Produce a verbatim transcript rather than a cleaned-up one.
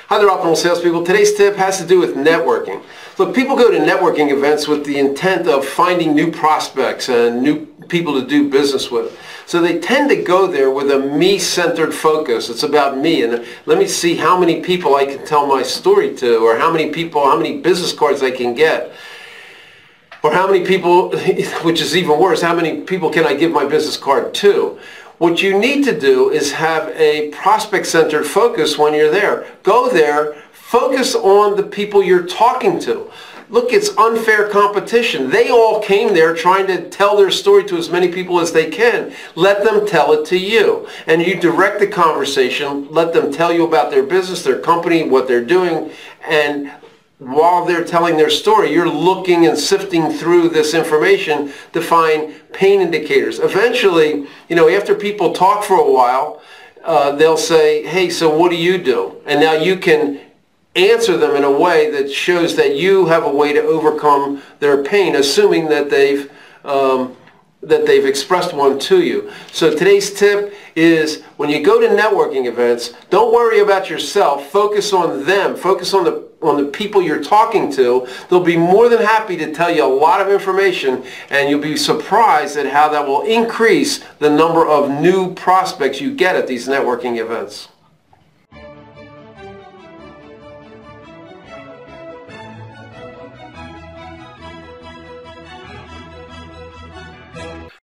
Hi there, Optimal Salespeople. Today's tip has to do with networking. Look, people go to networking events with the intent of finding new prospects and new people to do business with. So they tend to go there with a me-centered focus. It's about me, and let me see how many people I can tell my story to, or how many people, how many business cards I can get. Or how many people, which is even worse, how many people can I give my business card to? What you need to do is have a prospect-centered focus when you're there. Go there, focus on the people you're talking to. Look, it's unfair competition. They all came there trying to tell their story to as many people as they can. Let them tell it to you. And you direct the conversation, let them tell you about their business, their company, what they're doing, and while they're telling their story, you're looking and sifting through this information to find pain indicators. Eventually, you know, after people talk for a while, uh, they'll say, hey, so what do you do? And now you can answer them in a way that shows that you have a way to overcome their pain, assuming that they've um, that they've expressed one to you. So today's tip is when you go to networking events, don't worry about yourself. Focus on them. Focus on the on the people you're talking to. They'll be more than happy to tell you a lot of information, and you'll be surprised at how that will increase the number of new prospects you get at these networking events.